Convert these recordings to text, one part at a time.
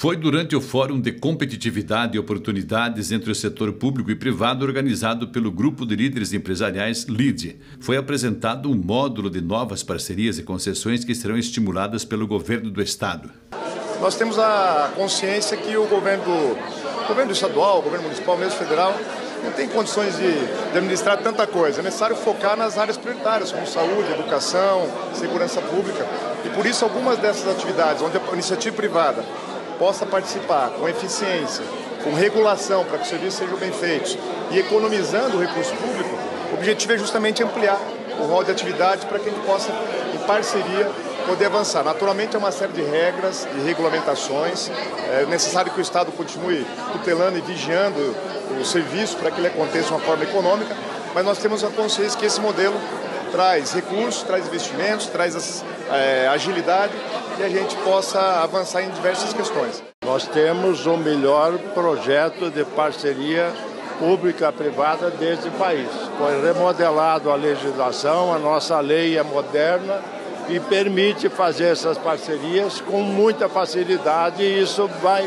Foi durante o Fórum de Competitividade e Oportunidades entre o Setor Público e Privado organizado pelo Grupo de Líderes Empresariais LIDE. Foi apresentado um módulo de novas parcerias e concessões que serão estimuladas pelo governo do Estado. Nós temos a consciência que o governo estadual, o governo municipal, mesmo federal, não tem condições de administrar tanta coisa. É necessário focar nas áreas prioritárias, como saúde, educação, segurança pública. E por isso algumas dessas atividades, onde a iniciativa privada possa participar com eficiência, com regulação para que os serviços sejam bem feitos e economizando o recurso público, o objetivo é justamente ampliar o rol de atividades para que a gente possa, em parceria, poder avançar. Naturalmente, é uma série de regras e regulamentações. É necessário que o Estado continue tutelando e vigiando o serviço para que ele aconteça de uma forma econômica, mas nós temos a consciência que esse modelo traz recursos, traz investimentos, traz agilidade e a gente possa avançar em diversas questões. Nós temos o melhor projeto de parceria pública-privada desse país. Foi remodelado a legislação, a nossa lei é moderna e permite fazer essas parcerias com muita facilidade e isso vai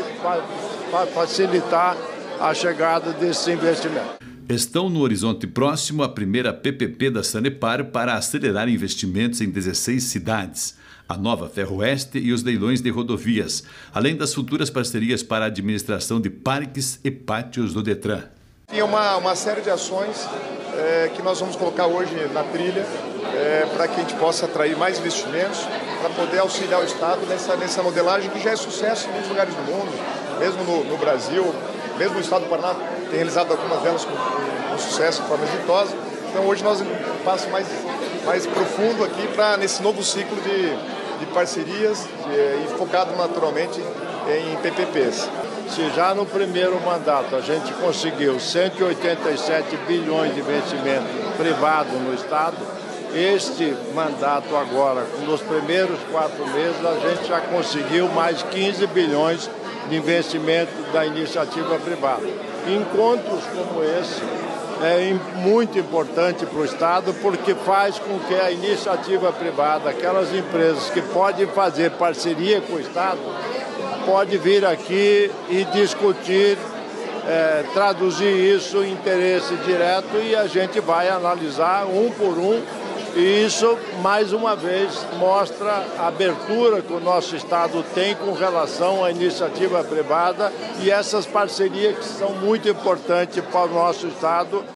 facilitar a chegada desse investimento. Estão no horizonte próximo a primeira PPP da Sanepar para acelerar investimentos em 16 cidades, a nova Ferroeste e os leilões de rodovias, além das futuras parcerias para a administração de parques e pátios do Detran. Tem uma série de ações que nós vamos colocar hoje na trilha para que a gente possa atrair mais investimentos, para poder auxiliar o Estado nessa modelagem que já é sucesso em muitos lugares do mundo, mesmo no Brasil, mesmo no Estado do Paraná tem realizado algumas delas com sucesso, de forma exitosa. Então hoje nós passamos mais profundo aqui nesse novo ciclo de parcerias e focado naturalmente em PPPs. Se já no primeiro mandato a gente conseguiu 187 bilhões de investimento privado no Estado, este mandato agora, nos primeiros 4 meses, a gente já conseguiu mais 15 bilhões de investimento da iniciativa privada. Encontros como esse é muito importante para o Estado porque faz com que a iniciativa privada, aquelas empresas que podem fazer parceria com o Estado, pode vir aqui e discutir, traduzir isso em interesse direto e a gente vai analisar um por um. E isso, mais uma vez, mostra a abertura que o nosso Estado tem com relação à iniciativa privada e essas parcerias que são muito importantes para o nosso Estado.